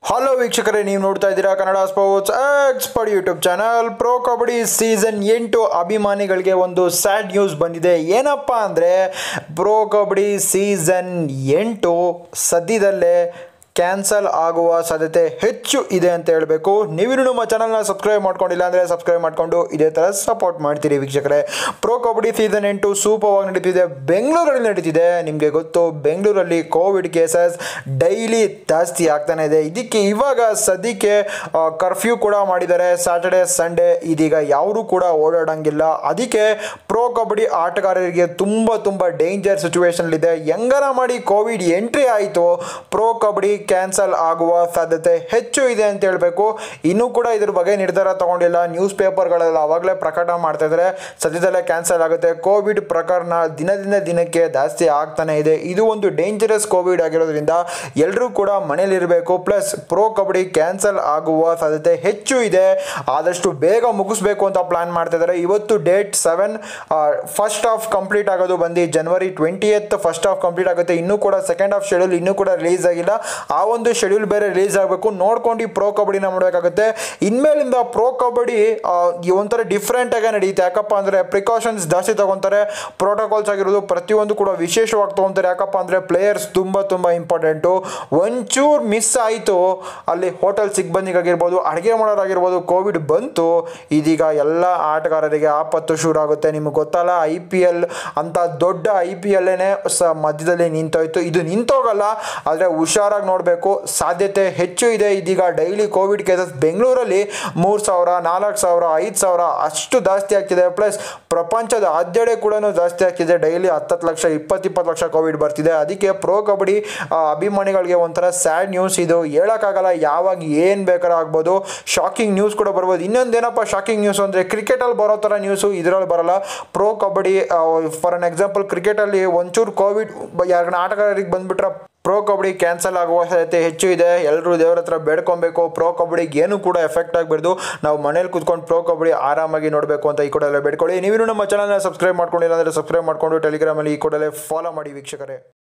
Hello ವೀಕ್ಷಕರೇ, ನೀವು ನೋಡ್ತಾ ಇದ್ದೀರಾ Kannada sports expert YouTube channel. Pro kabaddi season 8 ಅಭಿಮಾನಿಗಳಿಗೆ ಒಂದು ಸ್ಯಾಡ್ ನ್ಯೂಸ್ ಬಂದಿದೆ. ಏನಪ್ಪ ಅಂದರೆ ಪ್ರೋ ಕಬಡ್ಡಿ ಸೀಸನ್ 8 ಸದ್ಯದಲ್ಲೇ ಕ್ಯಾನ್ಸಲ್ ಆಗುವ ಸಾಧ್ಯತೆ ಹೆಚ್ಚು ಇದೆ ಅಂತ ಹೇಳಬೇಕು. ನೀವಿನ್ನೂ ನಮ್ಮ ಚಾನಲ್ನ ಸಬ್ಸ್ಕ್ರೈಬ್ ಮಾಡ್ಕೊಂಡಿಲ್ಲ ಅಂದರೆ ಸಬ್ಸ್ಕ್ರೈಬ್ ಮಾಡಿಕೊಂಡು ಇದೇ ಥರ ಸಪೋರ್ಟ್ ಮಾಡ್ತೀರಿ ವೀಕ್ಷಕರೇ. ಪ್ರೋ ಕಬಡ್ಡಿ ಸೀಸನ್ 8 ಸೂಪರ್ವಾಗಿ ನಡೀತಿದೆ. ಬೆಂಗಳೂರಲ್ಲಿ ನಡೀತಿದೆ. ನಿಮಗೆ ಗೊತ್ತು, ಬೆಂಗಳೂರಲ್ಲಿ ಕೋವಿಡ್ ಕೇಸಸ್ ಡೈಲಿ ಜಾಸ್ತಿ ಆಗ್ತಾನೆ ಇದೆ. ಇದಕ್ಕೆ ಇವಾಗ ಸದ್ಯಕ್ಕೆ ಕರ್ಫ್ಯೂ ಕೂಡ ಮಾಡಿದ್ದಾರೆ. ಸ್ಯಾಟರ್ಡೆ ಸಂಡೇ ಇದೀಗ ಯಾರೂ ಕೂಡ ಓಡಾಡೋಂಗಿಲ್ಲ. ಅದಕ್ಕೆ ಪ್ರೋ ಕಬಡ್ಡಿ ಆಟಗಾರರಿಗೆ ತುಂಬ ಡೇಂಜರ್ ಸಿಚುವೇಶನ್ ಇದೆ. ಹೆಂಗಾರ ಮಾಡಿ ಕೋವಿಡ್ ಎಂಟ್ರಿ ಆಯಿತು, ಪ್ರೋ ಕಬಡ್ಡಿ ಕ್ಯಾನ್ಸಲ್ ಆಗುವ ಸಾಧ್ಯತೆ ಹೆಚ್ಚು ಇದೆ ಅಂತ ಹೇಳಬೇಕು. ಇನ್ನೂ ಕೂಡ ಇದ್ರ ಬಗ್ಗೆ ನಿರ್ಧಾರ ತಗೊಂಡಿಲ್ಲ. ನ್ಯೂಸ್ ಪೇಪರ್ಗಳೆಲ್ಲ ಅವಾಗಲೇ ಪ್ರಕಟ ಮಾಡ್ತಾ ಇದ್ದಾರೆ, ಸದ್ಯದಲ್ಲೇ ಕ್ಯಾನ್ಸಲ್ ಆಗುತ್ತೆ. ಕೋವಿಡ್ ಪ್ರಕರಣ ದಿನದಿಂದ ದಿನಕ್ಕೆ ಜಾಸ್ತಿ ಆಗ್ತಾನೆ ಇದೆ. ಇದು ಒಂದು ಡೇಂಜರಸ್ ಕೋವಿಡ್ ಆಗಿರೋದ್ರಿಂದ ಎಲ್ಲರೂ ಕೂಡ ಮನೇಲಿರಬೇಕು. ಪ್ಲಸ್ ಪ್ರೋ ಕಬಡ್ಡಿ ಕ್ಯಾನ್ಸಲ್ ಆಗುವ ಸಾಧ್ಯತೆ ಹೆಚ್ಚು ಇದೆ. ಆದಷ್ಟು ಬೇಗ ಮುಗಿಸ್ಬೇಕು ಅಂತ ಪ್ಲಾನ್ ಮಾಡ್ತಾ ಇದ್ದಾರೆ. ಇವತ್ತು ಡೇಟ್ 7, ಫಸ್ಟ್ ಹಾಫ್ ಕಂಪ್ಲೀಟ್ ಆಗೋದು ಬಂದು ಜನವರಿ 20th ಫಸ್ಟ್ ಹಾಫ್ ಕಂಪ್ಲೀಟ್ ಆಗುತ್ತೆ. ಇನ್ನೂ ಕೂಡ ಸೆಕೆಂಡ್ ಹಾಫ್ ಶೆಡ್ಯೂಲ್ ಇನ್ನೂ ಕೂಡ ರಿಲೀಸ್ ಆಗಿಲ್ಲ. ಆ ಒಂದು ಶೆಡ್ಯೂಲ್ ಬೇರೆ ರಿಲೀಸ್ ಆಗಬೇಕು. ನೋಡ್ಕೊಂಡು ಪ್ರೋ ಕಬಡ್ಡಿನ ಮಾಡಬೇಕಾಗುತ್ತೆ. ಇನ್ಮೇಲಿಂದ ಪ್ರೋ ಕಬಡ್ಡಿ ಒಂಥರ ಡಿಫ್ರೆಂಟ್ ಆಗಿ ನಡೆಯುತ್ತೆ. ಯಾಕಪ್ಪ ಅಂದರೆ ಪ್ರಿಕಾಷನ್ಸ್ ಜಾಸ್ತಿ ತಗೊತಾರೆ. ಪ್ರೋಟೋಕಾಲ್ಸ್ ಆಗಿರೋದು ಪ್ರತಿಯೊಂದು ಕೂಡ ವಿಶೇಷವಾಗಿ ತಗೊತಾರೆ. ಯಾಕಪ್ಪ ಅಂದರೆ ಪ್ಲೇಯರ್ಸ್ ತುಂಬ ಇಂಪಾರ್ಟೆಂಟು. ಒಂಚೂರು ಮಿಸ್ ಆಯಿತು, ಅಲ್ಲಿ ಹೋಟೆಲ್ ಸಿಬ್ಬಂದಿಗಾಗಿರ್ಬೋದು, ಅಡುಗೆ ಮಾಡೋರಾಗಿರ್ಬೋದು, ಕೋವಿಡ್ ಬಂತು. ಇದೀಗ ಎಲ್ಲ ಆಟಗಾರರಿಗೆ ಆಪತ್ತು ಶುರು ಆಗುತ್ತೆ. ನಿಮಗೆ ಗೊತ್ತಲ್ಲ, IPL ಅಂತ ದೊಡ್ಡ IPL ಮಧ್ಯದಲ್ಲಿ ನಿಂತೋಯ್ತು. ಇದು ನಿಂತೋಗಲ್ಲ, ಆದರೆ ಹುಷಾರಾಗಿ ನೋಡಬೇಕು. ಸಾಧ್ಯತೆ ಹೆಚ್ಚು ಇದೆ. ಇದೀಗ ಡೈಲಿ ಕೋವಿಡ್ ಕೇಸಸ್ ಬೆಂಗಳೂರಲ್ಲಿ 3,000, 4,000, 5,000 ಅಷ್ಟು ಜಾಸ್ತಿ ಆಗ್ತಿದೆ. ಪ್ಲಸ್ ಪ್ರಪಂಚದ ಆದ್ಯಡೆ ಕೂಡ ಜಾಸ್ತಿ ಆಗ್ತಿದೆ. ಡೈಲಿ 10 ಲಕ್ಷ 20 ಲಕ್ಷ ಕೋವಿಡ್ ಬರ್ತಿದೆ. ಅದಕ್ಕೆ ಪ್ರೋ ಕಬಡ್ಡಿ ಅಭಿಮಾನಿಗಳಿಗೆ ಒಂಥರ ಸ್ಯಾಡ್ ನ್ಯೂಸ್ ಇದು. ಹೇಳೋಕ್ಕಾಗಲ್ಲ, ಯಾವಾಗ ಏನು ಬೇಕಾದ್ರೂ ಆಗ್ಬೋದು. ಶಾಕಿಂಗ್ ನ್ಯೂಸ್ ಕೂಡ ಬರ್ಬೋದು. ಇನ್ನೊಂದೇನಪ್ಪ ಶಾಕಿಂಗ್ ನ್ಯೂಸ್ ಅಂದರೆ ಕ್ರಿಕೆಟಲ್ಲಿ ಬರೋ ಥರ ನ್ಯೂಸು ಇದರಲ್ಲಿ ಬರಲ್ಲ. Pro kabaddi for an example, ಕ್ರಿಕೆಟಲ್ಲಿ ಒಂಚೂರು ಕೋವಿಡ್ ಯಾರನ್ನ ಆಟಗಾರರಿಗೆ ಬಂದುಬಿಟ್ರೆ ಪ್ರೋ ಕಬಡ್ಡಿ ಕ್ಯಾನ್ಸಲ್ ಆಗುವ ಸಾಧ್ಯತೆ ಹೆಚ್ಚು ಇದೆ. ಎಲ್ಲರೂ ದೇವ್ರ ಹತ್ರ ಬೇಡ್ಕೊಬೇಕು. ಪ್ರೋ ಕಬಡ್ಡಿಗೆ ಏನು ಕೂಡ ಎಫೆಕ್ಟ್ ಆಗಬಾರ್ದು. ನಾವು ಮನೇಲಿ ಕೂತ್ಕೊಂಡು ಪ್ರೋ ಕಬಡ್ಡಿ ಆರಾಮಾಗಿ ನೋಡಬೇಕು ಅಂತ ಈ ಕೂಡಲೇ ಬೇಡ್ಕೊಳ್ಳಿ. ನೀವು ನಮ್ಮ ಚಾನಲ್ನ ಸಬ್ಸ್ಕ್ರೈಬ್ ಮಾಡ್ಕೊಂಡಿಲ್ಲ ಅಂದರೆ ಸಬ್ಸ್ಕ್ರೈಬ್ ಮಾಡಿಕೊಂಡು ಟೆಲಿಗ್ರಾಮಲ್ಲಿ ಈ ಕೂಡಲೇ ಫಾಲೋ ಮಾಡಿ ವೀಕ್ಷಕರೇ.